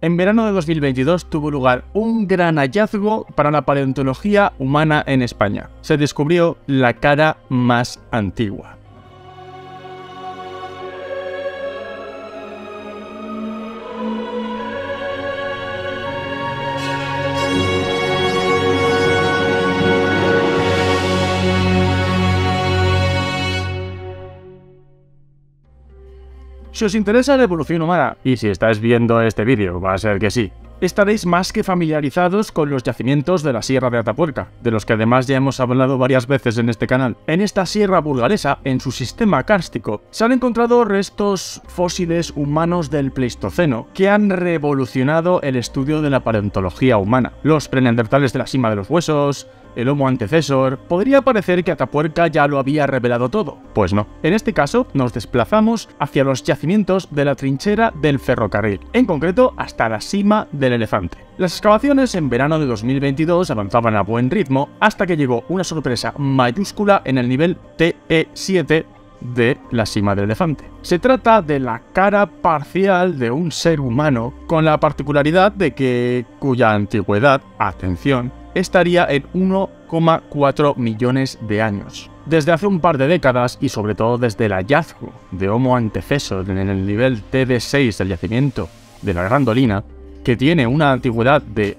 En verano de 2022 tuvo lugar un gran hallazgo para la paleontología humana en España. Se descubrió la cara más antigua. Si os interesa la evolución humana, y si estáis viendo este vídeo, va a ser que sí, estaréis más que familiarizados con los yacimientos de la Sierra de Atapuerca, de los que además ya hemos hablado varias veces en este canal. En esta sierra burgalesa, en su sistema kárstico, se han encontrado restos fósiles humanos del Pleistoceno que han revolucionado el estudio de la paleontología humana. Los preneandertales de la cima de los huesos, el Homo antecesor. Podría parecer que Atapuerca ya lo había revelado todo. Pues no. En este caso, nos desplazamos hacia los yacimientos de la trinchera del ferrocarril, en concreto hasta la cima del Elefante. Las excavaciones en verano de 2022 avanzaban a buen ritmo hasta que llegó una sorpresa mayúscula en el nivel TE7 de la cima del Elefante. Se trata de la cara parcial de un ser humano con la particularidad de que cuya antigüedad, atención, estaría en 1,4 millones de años. Desde hace un par de décadas, y sobre todo desde el hallazgo de Homo antecesor en el nivel TD6 del yacimiento de la Grandolina, que tiene una antigüedad de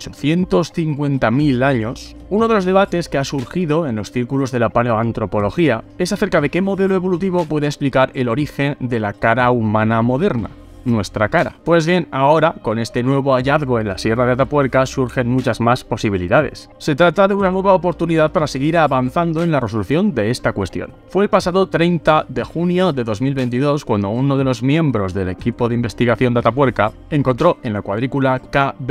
850.000 años, uno de los debates que ha surgido en los círculos de la paleoantropología es acerca de qué modelo evolutivo puede explicar el origen de la cara humana moderna, nuestra cara. Pues bien, ahora, con este nuevo hallazgo en la Sierra de Atapuerca, surgen muchas más posibilidades. Se trata de una nueva oportunidad para seguir avanzando en la resolución de esta cuestión. Fue el pasado 30 de junio de 2022 cuando uno de los miembros del equipo de investigación de Atapuerca encontró en la cuadrícula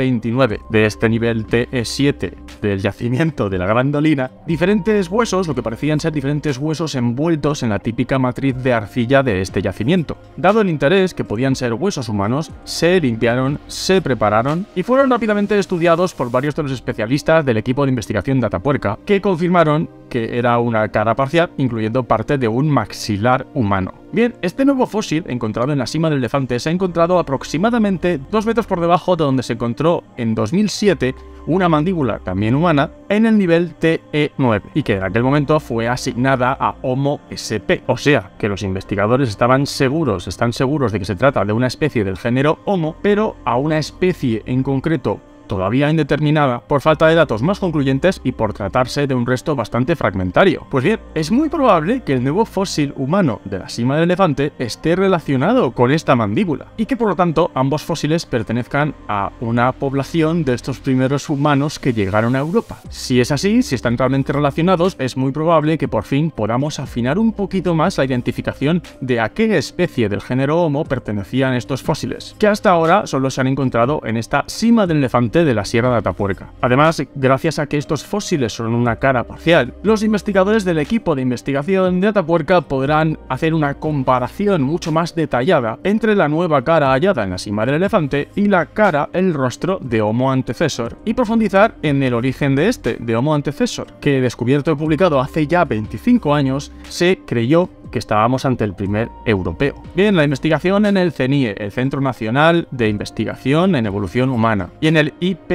K29 de este nivel TE7 del yacimiento de la Grandolina diferentes huesos, lo que parecían ser diferentes huesos envueltos en la típica matriz de arcilla de este yacimiento. Dado el interés que podían ser huesos humanos, se limpiaron, se prepararon y fueron rápidamente estudiados por varios de los especialistas del equipo de investigación de Atapuerca, que confirmaron que era una cara parcial, incluyendo parte de un maxilar humano. Bien, este nuevo fósil, encontrado en la cima del Elefante, se ha encontrado aproximadamente 2 metros por debajo de donde se encontró en 2007 una mandíbula también humana en el nivel TE9 y que en aquel momento fue asignada a Homo sp. O sea, que los investigadores están seguros de que se trata de una especie del género Homo, pero a una especie en concreto todavía indeterminada por falta de datos más concluyentes y por tratarse de un resto bastante fragmentario. Pues bien, es muy probable que el nuevo fósil humano de la cima del Elefante esté relacionado con esta mandíbula y que por lo tanto ambos fósiles pertenezcan a una población de estos primeros humanos que llegaron a Europa. Si es así, si están realmente relacionados, es muy probable que por fin podamos afinar un poquito más la identificación de a qué especie del género Homo pertenecían estos fósiles, que hasta ahora solo se han encontrado en esta cima del Elefante de la Sierra de Atapuerca. Además, gracias a que estos fósiles son una cara parcial, los investigadores del equipo de investigación de Atapuerca podrán hacer una comparación mucho más detallada entre la nueva cara hallada en la cima del Elefante y la cara, el rostro de Homo antecesor, y profundizar en el origen de Homo antecesor, que descubierto y publicado hace ya 25 años, se creyó que estábamos ante el primer europeo. Bien, la investigación en el CNIE, el Centro Nacional de Investigación en Evolución Humana, y en el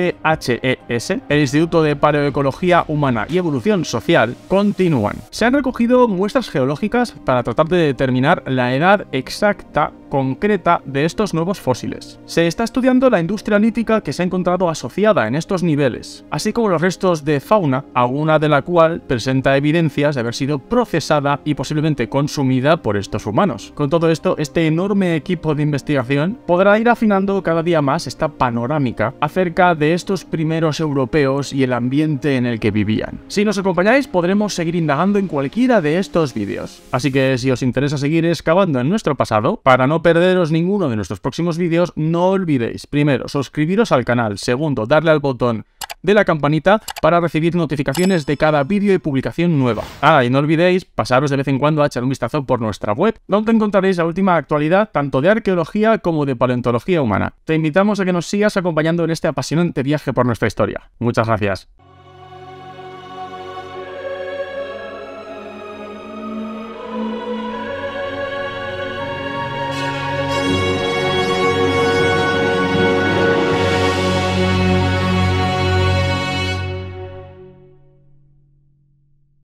IPHES, el Instituto de Paleoecología Humana y Evolución Social, continúan. Se han recogido muestras geológicas para tratar de determinar la edad exacta concreta de estos nuevos fósiles. Se está estudiando la industria lítica que se ha encontrado asociada en estos niveles, así como los restos de fauna, alguna de la cual presenta evidencias de haber sido procesada y posiblemente consumida por estos humanos. Con todo esto, este enorme equipo de investigación podrá ir afinando cada día más esta panorámica acerca de estos primeros europeos y el ambiente en el que vivían. Si nos acompañáis, podremos seguir indagando en cualquiera de estos vídeos. Así que si os interesa seguir excavando en nuestro pasado, para no perderos ninguno de nuestros próximos vídeos, no olvidéis, primero, suscribiros al canal, segundo, darle al botón de la campanita para recibir notificaciones de cada vídeo y publicación nueva. Y no olvidéis pasaros de vez en cuando a echar un vistazo por nuestra web, donde encontraréis la última actualidad tanto de arqueología como de paleontología humana. Te invitamos a que nos sigas acompañando en este apasionante viaje por nuestra historia. Muchas gracias.